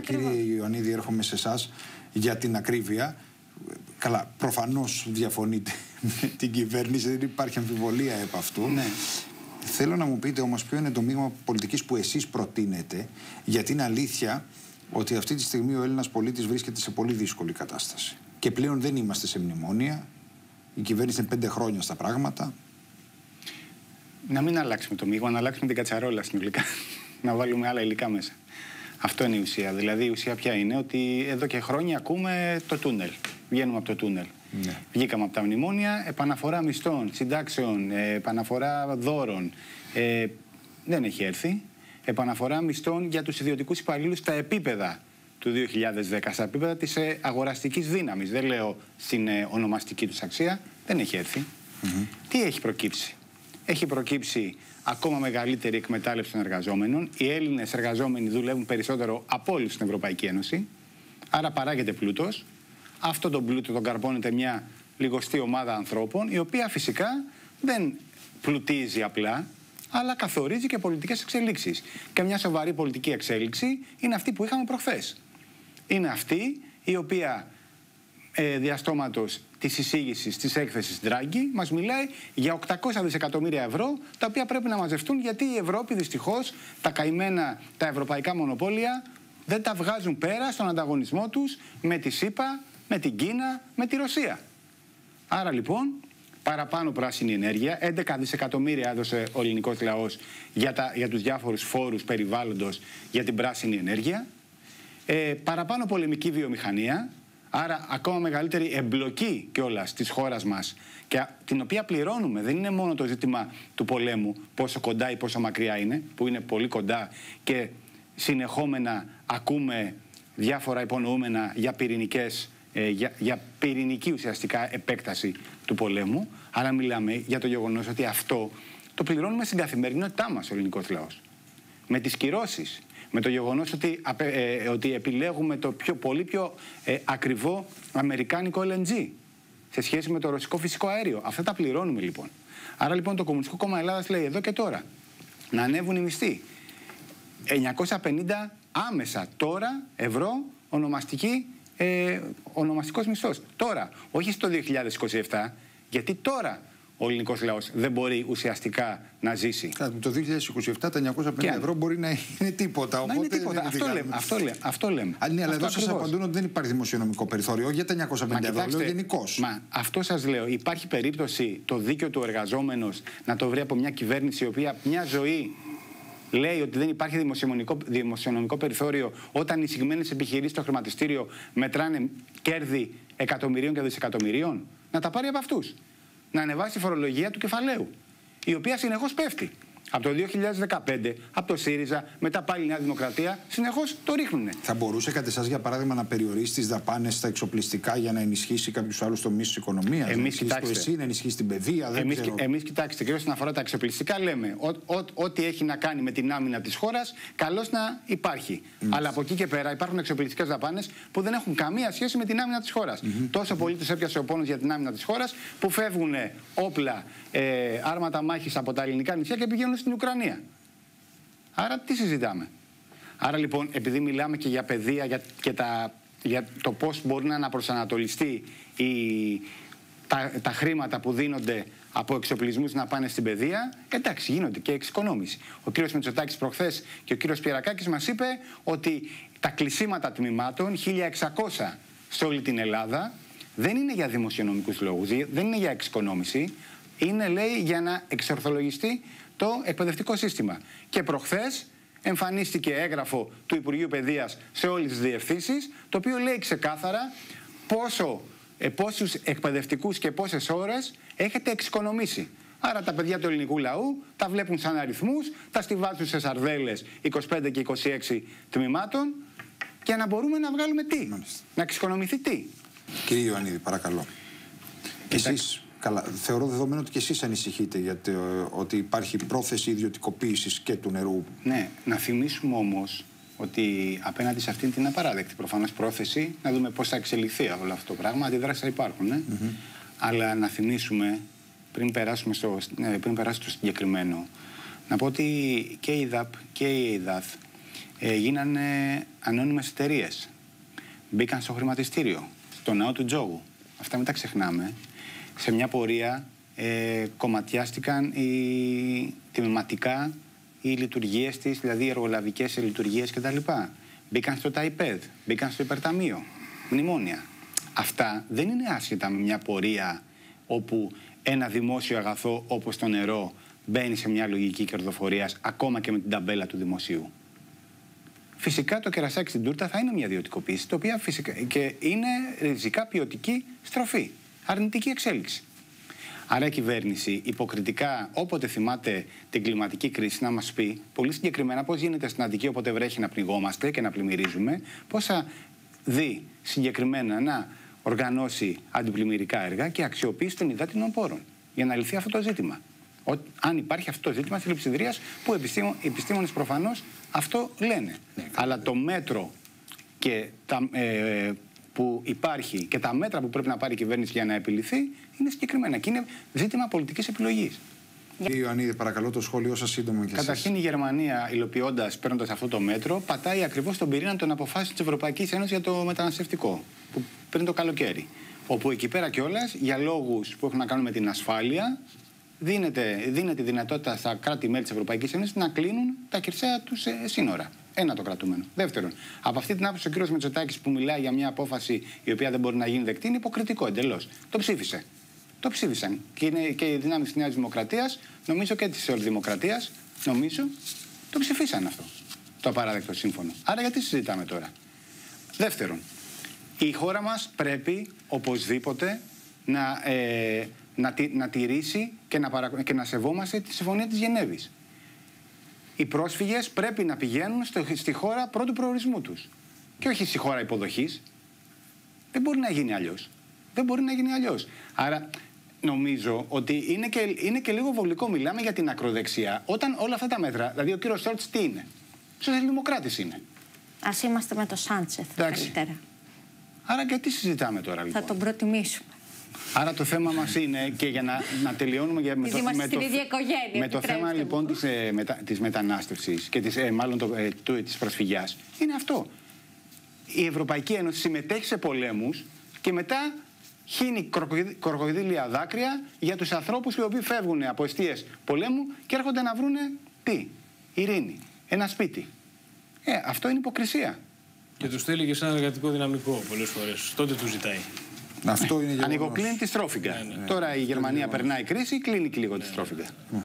Κύριε Ιωαννίδη, έρχομαι σε εσάς για την ακρίβεια. Καλά, προφανώς διαφωνείτε με την κυβέρνηση, δεν υπάρχει αμφιβολία επ' αυτού. Ναι. Θέλω να μου πείτε όμως ποιο είναι το μείγμα πολιτικής που εσείς προτείνετε, γιατί είναι αλήθεια ότι αυτή τη στιγμή ο Έλληνας πολίτης βρίσκεται σε πολύ δύσκολη κατάσταση. Και πλέον δεν είμαστε σε μνημόνια. Η κυβέρνηση είναι 5 χρόνια στα πράγματα. Να μην αλλάξουμε το μείγμα, να αλλάξουμε την κατσαρόλα συνολικά. Να βάλουμε άλλα υλικά μέσα. Αυτό είναι η ουσία. Δηλαδή η ουσία ποια είναι, ότι εδώ και χρόνια ακούμε το τούνελ. Βγαίνουμε από το τούνελ. Ναι. Βγήκαμε από τα μνημόνια, επαναφορά μισθών, συντάξεων, επαναφορά δώρων. Δεν έχει έρθει. Επαναφορά μισθών για τους ιδιωτικούς υπαλλήλους στα επίπεδα του 2010, στα επίπεδα της αγοραστικής δύναμης. Δεν λέω στην ονομαστική τους αξία. Δεν έχει έρθει. Τι έχει προκύψει? Έχει προκύψει ακόμα μεγαλύτερη εκμετάλλευση των εργαζόμενων. Οι Έλληνες εργαζόμενοι δουλεύουν περισσότερο από όλους στην Ευρωπαϊκή Ένωση. Άρα παράγεται πλούτος. Αυτό τον πλούτο τον καρπώνεται μια λιγοστή ομάδα ανθρώπων, η οποία φυσικά δεν πλουτίζει απλά, αλλά καθορίζει και πολιτικές εξελίξεις. Και μια σοβαρή πολιτική εξέλιξη είναι αυτή που είχαμε προχθές. Είναι αυτή η οποία διαστόματος της εισήγησης της έκθεσης Ντράγκη μας μιλάει για 800 δισεκατομμύρια ευρώ, τα οποία πρέπει να μαζευτούν, γιατί η Ευρώπη δυστυχώς τα καημένα τα ευρωπαϊκά μονοπόλια δεν τα βγάζουν πέρα στον ανταγωνισμό τους με τη ΣΥΠΑ, με την Κίνα, με τη Ρωσία. Άρα λοιπόν παραπάνω πράσινη ενέργεια, 11 δισεκατομμύρια έδωσε ο ελληνικός λαός για τους διάφορους φόρους περιβάλλοντος για την πράσινη ενέργεια, παραπάνω πολεμική βιομηχανία. Άρα ακόμα μεγαλύτερη εμπλοκή κιόλας της χώρας μας, και την οποία πληρώνουμε. Δεν είναι μόνο το ζήτημα του πολέμου, πόσο κοντά ή πόσο μακριά είναι, που είναι πολύ κοντά και συνεχόμενα ακούμε διάφορα υπονοούμενα για πυρηνικές, για πυρηνική ουσιαστικά επέκταση του πολέμου, αλλά μιλάμε για το γεγονός ότι αυτό το πληρώνουμε στην καθημερινότητά μας ο ελληνικός λαός. Με τις κυρώσεις, με το γεγονός ότι επιλέγουμε το πολύ πιο ακριβό αμερικάνικο LNG σε σχέση με το ρωσικό φυσικό αέριο. Αυτά τα πληρώνουμε λοιπόν. Άρα λοιπόν το Κομμουνιστικό Κόμμα Ελλάδας λέει εδώ και τώρα να ανέβουν οι μισθοί. 950 άμεσα τώρα ευρώ ονομαστικός μισθός. Τώρα, όχι στο 2027, γιατί τώρα ο ελληνικός λαός δεν μπορεί ουσιαστικά να ζήσει. Το 2027 τα 950 ευρώ μπορεί να είναι τίποτα. Να είναι τίποτα. Αυτό λέμε. Ναι, αλλά εδώ σας απαντούν ότι δεν υπάρχει δημοσιονομικό περιθώριο για τα 950 ευρώ, λέω γενικώς. Μα αυτό σας λέω. Υπάρχει περίπτωση το δίκαιο του εργαζόμενος να το βρει από μια κυβέρνηση η οποία μια ζωή λέει ότι δεν υπάρχει δημοσιονομικό περιθώριο, όταν οι εισηγμένες επιχειρήσεις στο χρηματιστήριο μετράνε κέρδη εκατομμυρίων και δισεκατομμυρίων? Να τα πάρει από αυτούς. Να ανεβάσει τη φορολογία του κεφαλαίου, η οποία συνεχώς πέφτει. Από το 2015, από το ΣΥΡΙΖΑ, μετά πάλι η Νέα Δημοκρατία, συνεχώς το ρίχνουνε. Θα μπορούσε κατά εσάς, για παράδειγμα, να περιορίσει τις δαπάνες στα εξοπλιστικά για να ενισχύσει κάποιους άλλους τομείς της οικονομίας? Να ενισχύσει το ΕΣΥ, να ενισχύσει την παιδεία? Εμείς, κοιτάξτε, και όσον αφορά τα εξοπλιστικά, λέμε ό,τι έχει να κάνει με την άμυνα της χώρας, καλώς να υπάρχει. Αλλά από εκεί και πέρα υπάρχουν εξοπλιστικές δαπάνες που δεν έχουν καμία σχέση με την άμυνα της χώρας. Τόσο πολύ τους έπιασε ο πόνος για την άμυνα της χώρας, που φεύγουν όπλα, άρματα μάχης από τα ελληνικά νησιά και πηγαίνουν στην Ουκρανία. Άρα τι συζητάμε? Άρα λοιπόν, επειδή μιλάμε και για παιδεία, για το πώς μπορεί να αναπροσανατολιστεί τα χρήματα που δίνονται από εξοπλισμούς να πάνε στην παιδεία, εντάξει, γίνονται και εξοικονόμηση. Ο κύριος Μητσοτάκης προχθές και ο κύριος Πιερακάκης μας είπε ότι τα κλεισίματα τμήματων, 1.600 σε όλη την Ελλάδα, δεν είναι για δημοσιονομικούς λόγους, δεν είναι για εξοικονόμηση, είναι, λέει, για να εξορθολογιστεί το εκπαιδευτικό σύστημα. Και προχθές εμφανίστηκε έγγραφο του Υπουργείου Παιδείας σε όλες τις διευθύνσεις, το οποίο λέει ξεκάθαρα πόσους εκπαιδευτικούς και πόσες ώρες έχετε εξοικονομήσει. Άρα τα παιδιά του ελληνικού λαού τα βλέπουν σαν αριθμούς, τα στιβάζουν σε σαρδέλες 25 και 26 τμήματων, και να μπορούμε να βγάλουμε τι? Να εξοικονομηθεί τι? Κύριε Ιωαννίδη, παρακαλώ. Εσείς, καλά, θεωρώ δεδομένο ότι και εσείς ανησυχείτε γιατί ότι υπάρχει πρόθεση ιδιωτικοποίησης και του νερού. Ναι, να θυμίσουμε όμως ότι απέναντι σε αυτήν την απαράδεκτη προφανώς πρόθεση, να δούμε πώς θα εξελιχθεί όλο αυτό το πράγμα. Αντιδράσεις θα υπάρχουν, αλλά να θυμίσουμε, πριν περάσουμε στο συγκεκριμένο, να πω ότι και η ΔΑΠ και η ΕΙΔΑΘ γίνανε ανώνυμες εταιρείες. Μπήκαν στο χρηματιστήριο, στο ναό του τζόγου. Αυτά μην τα ξεχνάμε. Σε μια πορεία κομματιάστηκαν τμηματικά οι λειτουργίες της, δηλαδή οι εργολαβικές λειτουργίες κτλ. Μπήκαν στο ΤΑΙΠΕΔ, μπήκαν στο υπερταμείο, μνημόνια. Αυτά δεν είναι άσχετα με μια πορεία όπου ένα δημόσιο αγαθό όπως το νερό μπαίνει σε μια λογική κερδοφορίας ακόμα και με την ταμπέλα του δημοσίου. Φυσικά το κερασάκι στην τούρτα θα είναι μια ιδιωτικοποίηση, το οποία φυσικά και είναι ριζικά ποιοτική στροφή, αρνητική εξέλιξη. Άρα η κυβέρνηση υποκριτικά, όποτε θυμάται την κλιματική κρίση, να μας πει πολύ συγκεκριμένα πώς γίνεται στην Αττική όποτε βρέχει να πνιγόμαστε και να πλημμυρίζουμε, πώς θα δει συγκεκριμένα να οργανώσει αντιπλημμυρικά έργα και αξιοποίηση των υδάτινων πόρων για να λυθεί αυτό το ζήτημα. Αν υπάρχει αυτό το ζήτημα της λειψιδρίας, που οι επιστήμονες προφανώς αυτό λένε. Αλλά το μέτρο και που υπάρχει και τα μέτρα που πρέπει να πάρει η κυβέρνηση για να επιληθεί είναι συγκεκριμένα και είναι ζήτημα πολιτικής επιλογής. Κύριε Ιωαννίδη, παρακαλώ το σχόλιο σας σύντομα και εσείς. Καταρχήν η Γερμανία, παίρνοντας αυτό το μέτρο, πατάει ακριβώς τον πυρήνα των αποφάσεων της Ευρωπαϊκής Ένωσης για το μεταναστευτικό, που πριν το καλοκαίρι. Όπου εκεί πέρα κιόλας, για λόγους που έχουν να κάνουν με την ασφάλεια, δίνεται δυνατότητα στα κράτη-μέλη της Ευρωπαϊκής Ένωσης να κλείνουν τα χερσαία τους σύνορα. Ένα το κρατούμενο. Δεύτερον, από αυτή την άποψη ο κ. Μητσοτάκης που μιλάει για μια απόφαση η οποία δεν μπορεί να γίνει δεκτή είναι υποκριτικό εντελώς. Το ψήφισε. Το ψήφισαν. Και είναι και οι δυνάμεις της Νέας Δημοκρατίας, νομίζω και της Σοσιαλδημοκρατίας, νομίζω, το ψηφίσαν αυτό. Το απαράδεκτο σύμφωνο. Άρα γιατί συζητάμε τώρα. Δεύτερον, η χώρα μας πρέπει οπωσδήποτε να τηρήσει και να σεβόμαστε τη Συμφωνία της Γενέβης. Οι πρόσφυγες πρέπει να πηγαίνουν στη χώρα πρώτου προορισμού τους και όχι στη χώρα υποδοχής. Δεν μπορεί να γίνει αλλιώς. Δεν μπορεί να γίνει αλλιώς. Άρα νομίζω ότι είναι και λίγο βολικό. Μιλάμε για την ακροδεξιά. Όταν όλα αυτά τα μέτρα, δηλαδή ο κύριος Σόλτς τι είναι? Σοσιαλδημοκράτης είναι. Ας είμαστε με το Σάντσεθ καλύτερα. Άρα και τι συζητάμε τώρα λοιπόν? Θα τον προτιμήσουμε. Άρα το θέμα μας είναι, και για να τελειώνουμε με το θέμα λοιπόν της μετανάστευσης και της προσφυγιάς, είναι αυτό. Η Ευρωπαϊκή Ένωση συμμετέχει σε πολέμους και μετά χύνει κροκοδίλια δάκρυα για τους ανθρώπους οι οποίοι φεύγουν από εστίες πολέμου και έρχονται να βρούνε τι? Ειρήνη, ένα σπίτι. Αυτό είναι υποκρισία. Και τους στέλνει και σαν εργατικό δυναμικό πολλές φορές. Τότε του ζητάει. Αυτό είναι ανοιγοκλίνει τη στρόφιγγα. Τώρα η Γερμανία περνάει κρίση, κλείνει και λίγο τη στρόφιγγα.